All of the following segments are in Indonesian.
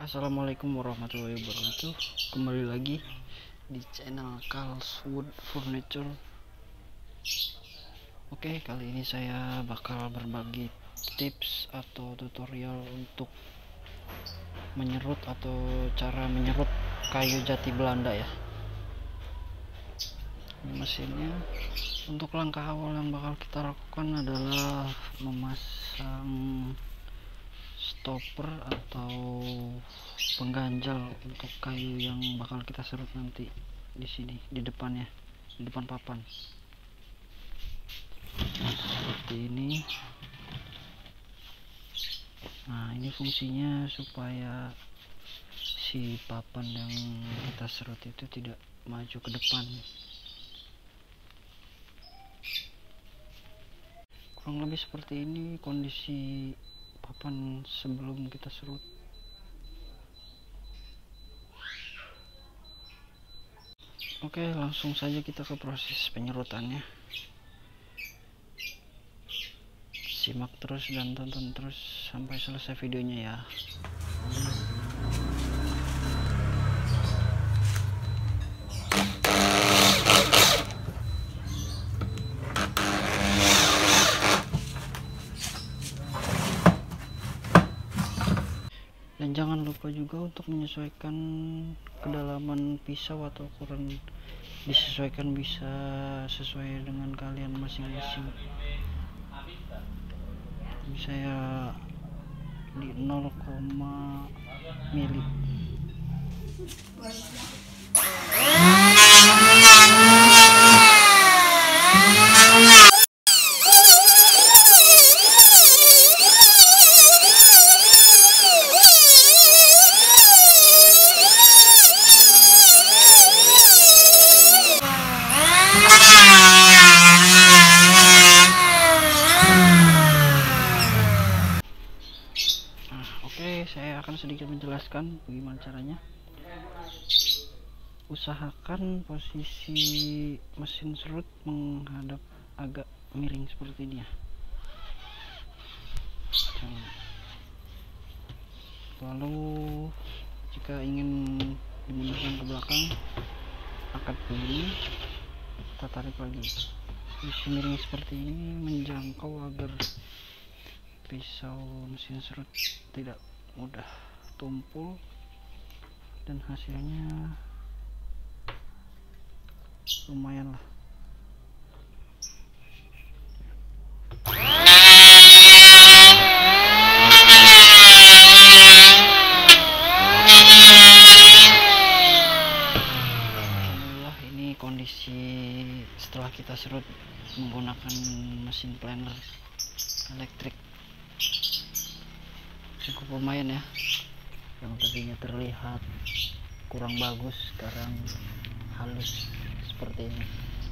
Assalamualaikum warahmatullahi wabarakatuh. Kembali lagi di channel Carl's Wood Furniture. Oke, kali ini saya bakal berbagi tips atau tutorial untuk menyerut atau cara menyerut kayu jati Belanda ya. Ini mesinnya. Untuk langkah awal yang bakal kita lakukan adalah memasang stopper atau pengganjal untuk kayu yang bakal kita serut nanti di sini, di depannya, di depan papan. Seperti ini. Nah, ini fungsinya supaya si papan yang kita serut itu tidak maju ke depan. Kurang lebih seperti ini kondisi papan sebelum kita serut. Oke, langsung saja kita ke proses penyerutannya. Simak terus dan tonton terus sampai selesai videonya ya. Dan jangan lupa juga untuk menyesuaikan kedalaman pisau atau ukuran, disesuaikan bisa sesuai dengan kalian masing-masing. Ini saya di 0, mili. Oke, saya akan sedikit menjelaskan bagaimana caranya. Usahakan posisi mesin serut menghadap agak miring seperti ini ya. Lalu jika ingin dimundurkan ke belakang, angkat begini, kita tarik lagi. Posisi miring seperti ini menjangkau agar pisau mesin serut tidak mudah tumpul dan hasilnya lumayan lah. Alhamdulillah, ini kondisi setelah kita serut menggunakan mesin planer elektrik. Cukup lumayan ya, yang tadinya terlihat kurang bagus sekarang halus seperti ini.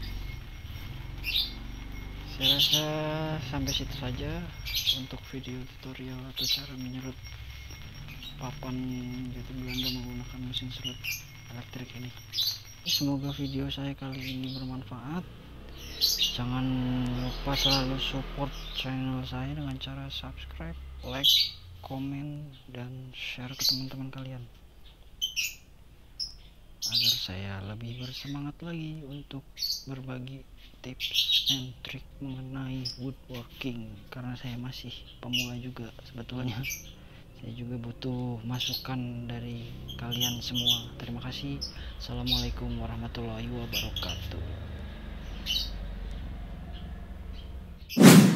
Saya rasa sampai situ saja untuk video tutorial atau cara menyerut papan jati Belanda menggunakan mesin serut elektrik ini. Semoga video saya kali ini bermanfaat. Jangan lupa selalu support channel saya dengan cara subscribe, like, komen, dan share ke teman-teman kalian agar saya lebih bersemangat lagi untuk berbagi tips and trik mengenai woodworking, karena saya masih pemula juga sebetulnya. Saya juga butuh masukan dari kalian semua. Terima kasih. Assalamualaikum warahmatullahi wabarakatuh.